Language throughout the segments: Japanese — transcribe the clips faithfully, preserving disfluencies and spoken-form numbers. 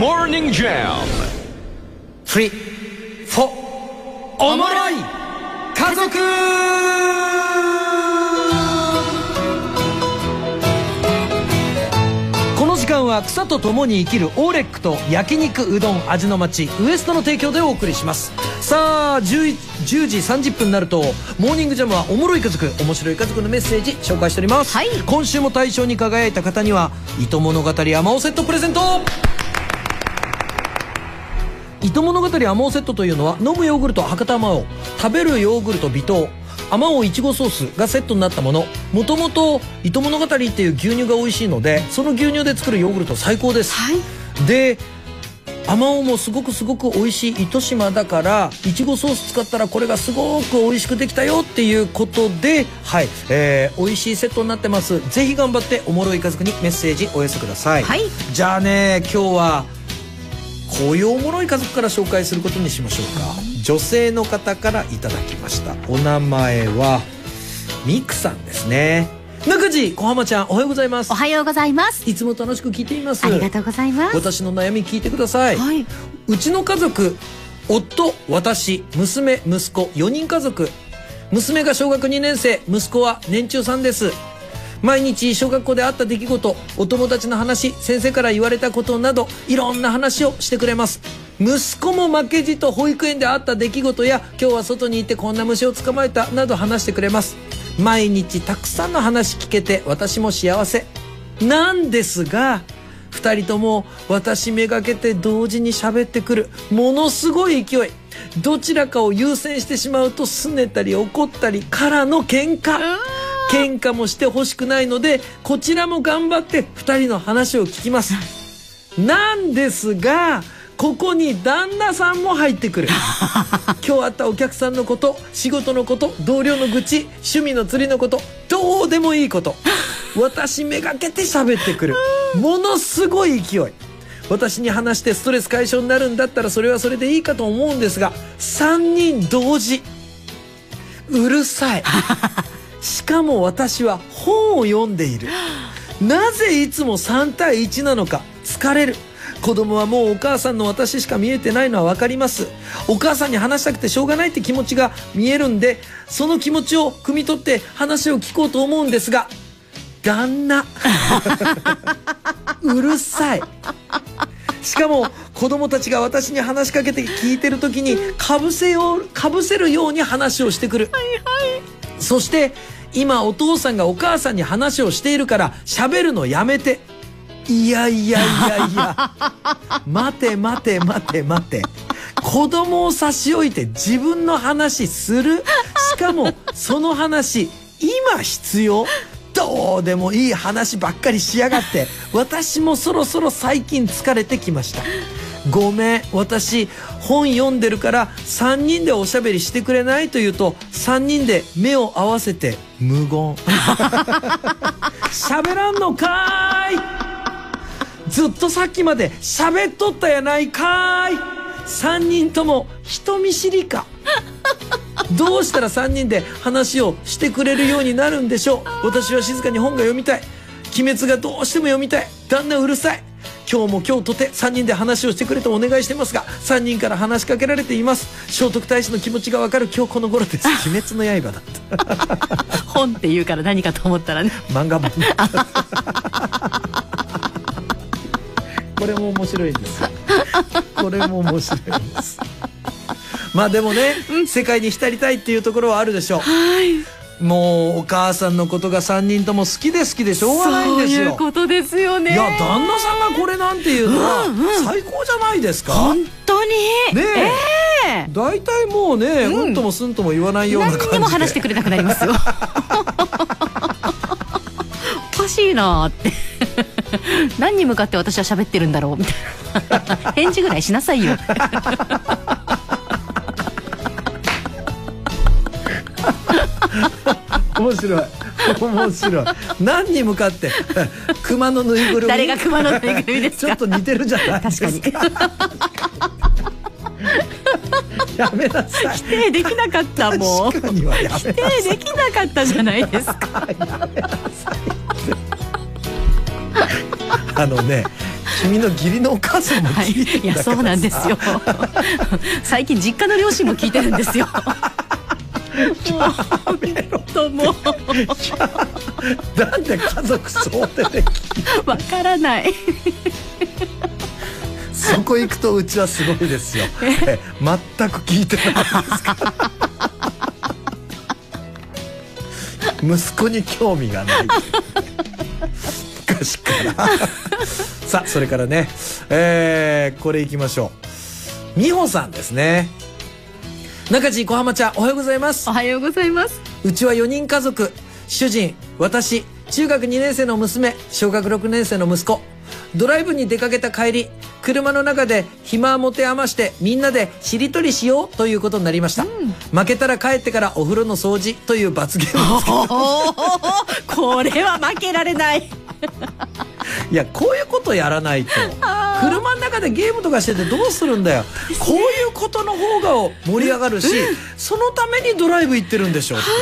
Morning Jam フリフォおもろい家族。この時間は草と共に生きるオーレックと焼肉うどん味の町ウエストの提供でお送りします。さあ じゅうじさんじゅっぷんになるとモーニングジャムはおもろい家族、面白い家族のメッセージ紹介しております、はい、今週も大賞に輝いた方には糸物語あまおセットプレゼント。糸物語あまおセットというのは飲むヨーグルト博多あまお、食べるヨーグルト微糖あまおいちごソースがセットになったもの。もともと糸物語っていう牛乳が美味しいのでその牛乳で作るヨーグルト最高です、はい、であまおもすごくすごく美味しい糸島だからいちごソース使ったらこれがすごく美味しくできたよっていうことで、はい、えー、美味しいセットになってます。ぜひ頑張っておもろい家族にメッセージお寄せください、はい、じゃあね今日はこういうおもろい家族から紹介することにしましょうか。女性の方からいただきました。お名前はミクさんですね。中地小浜ちゃんおはようございます。 おはようございます。 いつも楽しく聞いています。 ありがとうございます。 私の悩み聞いてください、はい、うちの家族夫、私、娘、息子よにん家族。娘が小学にねん生、息子は年中さんです。毎日小学校であった出来事、お友達の話、先生から言われたことなどいろんな話をしてくれます。息子も負けじと保育園であった出来事や今日は外に行ってこんな虫を捕まえたなど話してくれます。毎日たくさんの話聞けて私も幸せなんですが、ふたりとも私めがけて同時に喋ってくるものすごい勢い。どちらかを優先してしまうと拗ねたり怒ったりからの喧嘩。喧嘩もしてほしくないのでこちらも頑張ってふたりの話を聞きます。なんですがここに旦那さんも入ってくる。今日会ったお客さんのこと、仕事のこと、同僚の愚痴、趣味の釣りのこと、どうでもいいこと私めがけて喋ってくるものすごい勢い。私に話してストレス解消になるんだったらそれはそれでいいかと思うんですがさんにん同時うるさい。しかも私は本を読んでいる。なぜいつもさんたいいちなのか疲れる。子供はもうお母さんの私しか見えてないのは分かります。お母さんに話したくてしょうがないって気持ちが見えるんでその気持ちを汲み取って話を聞こうと思うんですが旦那うるさい。しかも子供たちが私に話しかけて聞いてる時にかぶせよう、かぶせるように話をしてくる、はいはい、そして今お父さんがお母さんに話をしているから喋るのやめて。いやいやいやいや待て待て待て待て、子供を差し置いて自分の話する。しかもその話今必要？どうでもいい話ばっかりしやがって。私もそろそろ最近疲れてきました。ごめん私本読んでるからさんにんでおしゃべりしてくれないと言うとさんにんで目を合わせて無言。喋らんのかーい。ずっとさっきまで喋っとったやないかーい。さんにんとも人見知りか。どうしたらさんにんで話をしてくれるようになるんでしょう。私は静かに本が読みたい。鬼滅がどうしても読みたい。旦那うるさい。今日も今日とてさんにんで話をしてくれとお願いしてますがさんにんから話しかけられています。聖徳太子の気持ちがわかる今日この頃です。鬼滅の刃だった本って言うから何かと思ったらね漫画本これも面白いですよ。これも面白いです。まあでもね、うん、世界に浸りたいっていうところはあるでしょう。はい。もうお母さんのことがさんにんとも好きで好きでしょうがないんですよ。 そういうことですよね。 いや旦那さんがこれなんていうのは最高じゃないですか。 本当にねえ、えー、だいたいもうね、うん、うんともすんとも言わないような感じで何にも話してくれなくなりますよ。おかしいなって何に向かって私は喋ってるんだろうみたいな返事ぐらいしなさいよ。 面白い面白い。何に向かって熊のぬいぐるみ。 誰が熊のぬいぐるみですか。 ちょっと似てるじゃないですか。確かにやめなさい。 否定できなかったもん。 確かにはやめなさい。 否定できなかったじゃないですか。 やめなさい。あのね君の義理のお母さんも聞いてるんだからさ、はい、いやそうなんですよ最近実家の両親も聞いてるんですよやめろともなんで家族総出でわからないそこ行くとうちはすごいですよえ全く聞いてないですから息子に興味がない昔からさあそれからね、えー、これいきましょう。美穂さんですね。中地小浜ちゃんおはようございます。 おはようございます。 うちはよにん家族、主人、私、中学にねん生の娘、小学ろくねん生の息子。ドライブに出かけた帰り、車の中で暇持て余してみんなでしりとりしようということになりました、うん、負けたら帰ってからお風呂の掃除という罰ゲームですこれは負けられないいやこういうことやらないと車の中でゲームとかしててどうするんだよこういうことの方が盛り上がるしそのためにドライブ行ってるんでしょう、はい、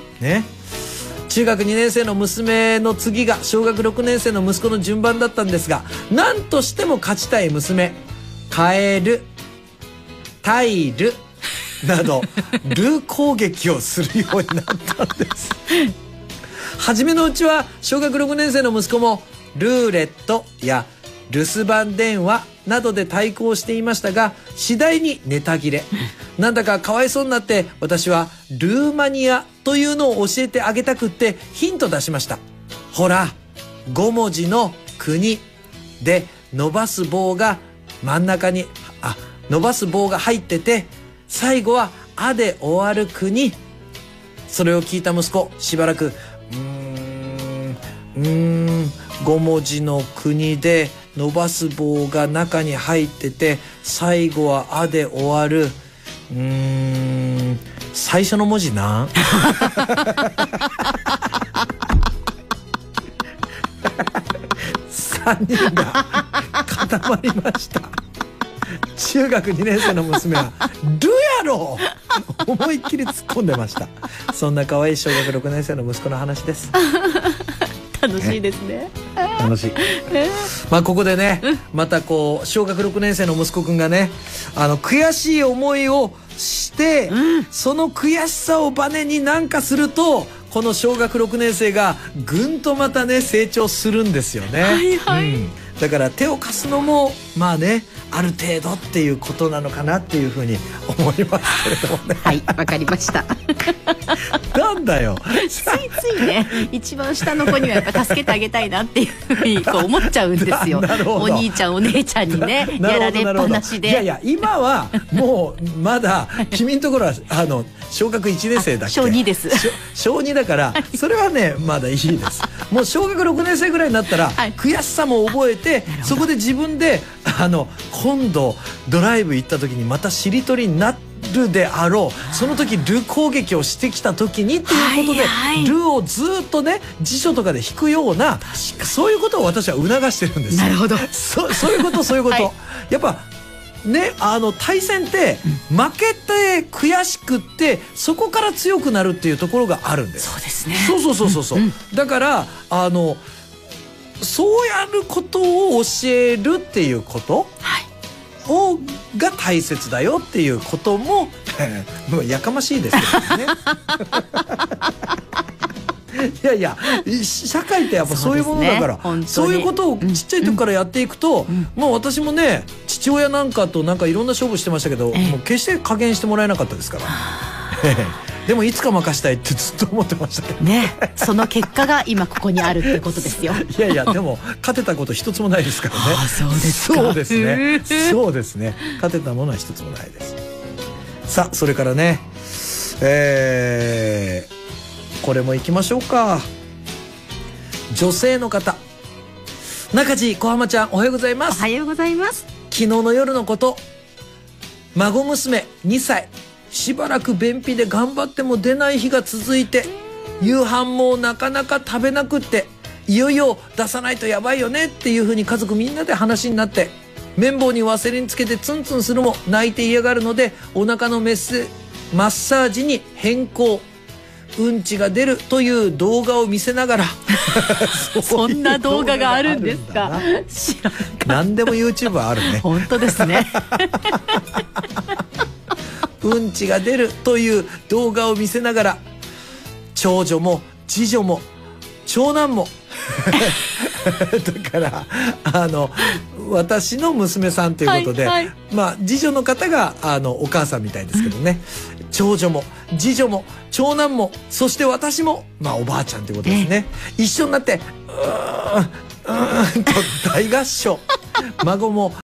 ね。中学にねん生の娘の次が小学ろくねん生の息子の順番だったんですが、何としても勝ちたい娘、カエル、タイルなどル攻撃をするようになったんです初めのうちは小学ろくねん生の息子もルーレットや留守番電話などで対抗していましたが、次第にネタ切れ。なんだかかわいそうになって私はルーマニアというのを教えてあげたくってヒント出しました。ほら、ごもじの国で伸ばす棒が真ん中に、あ、伸ばす棒が入ってて、最後はあで終わる国。それを聞いた息子、しばらく、うーん、うーん、ごもじの国で伸ばす棒が中に入ってて、最後はあで終わる。うーん、最初の文字なんさんにんが固まりました。中学にねん生の娘はルやろ思いっきり突っ込んでました。そんな可愛い小学ろくねん生の息子の話です楽しいですね。 楽しい。まあここでね、またこう小学ろくねん生の息子くんがね、あの悔しい思いをして、うん、その悔しさをバネになんかすると、この小学ろくねん生がぐんとまたね成長するんですよね。はいはい。うん、だから手を貸すのもまあね、ある程度っていうことなのかなっていうふうに思いますけれどもね。 はい、わかりましたなんだよついついね、一番下の子にはやっぱ助けてあげたいなっていうふうにこう思っちゃうんですよお兄ちゃんお姉ちゃんにねやられっぱなしで。 いやいや今はもうまだ君のところはあの小学いちねん生だっけ。 小にです小にだからそれはねまだいいです。もう小学ろくねん生ぐらいになったら、はい、悔しさも覚えて、そこで自分であの今度ドライブ行った時にまたしりとりになるであろう、その時ル攻撃をしてきた時にっていうことで、はいはい、ルをずっとね辞書とかで引くような、そういうことを私は促してるんですよ。 なるほど。 そ, そういうことそういうこと、はい、やっぱね、あの対戦って負けて悔しくってそこから強くなるっていうところがあるんです。 そうですね。 そうそうそうそうそう、うんうん、だからあのそうやることを教えるっていうこと、はい、をが大切だよっていうことももうやかましいですけどねいやいや社会ってやっぱそういうものだから、 そう、ね、そういうことをちっちゃい時からやっていくと、うんうん、もう私もね父親なんかとなんかいろんな勝負してましたけど、ええ、もう決して加減してもらえなかったですからでもいつか任したいってずっと思ってましたけどね。その結果が今ここにあるってことですよいやいやでも勝てたこと一つもないですからねあ、そうですか。 そうですねそうですね、勝てたものは一つもないです。さあそれからね、えー、これもいきましょうか。女性の方、中地小浜ちゃんおはようございます。 おはようございます。 昨日の夜のこと、孫娘にさい、しばらく便秘で頑張っても出ない日が続いて、夕飯もなかなか食べなくって、いよいよ出さないとやばいよねっていう風に家族みんなで話になって、綿棒にワセリンつけてツンツンするも泣いて嫌がるので、お腹のメスマッサージに変更。 うんちが出るという動画を見せながらそんな動画があるんですか。知らなかった。 何でも YouTube あるね。 本当ですね。 うんちが出るという動画を見せながら、長女も次女も長男もだからあの私の娘さんということで、はいはい、まあ次女の方があのお母さんみたいですけどね、うん、長女も次女も長男もそして私もまあおばあちゃんということですね。一緒になってうーんうーんと大合唱。孫も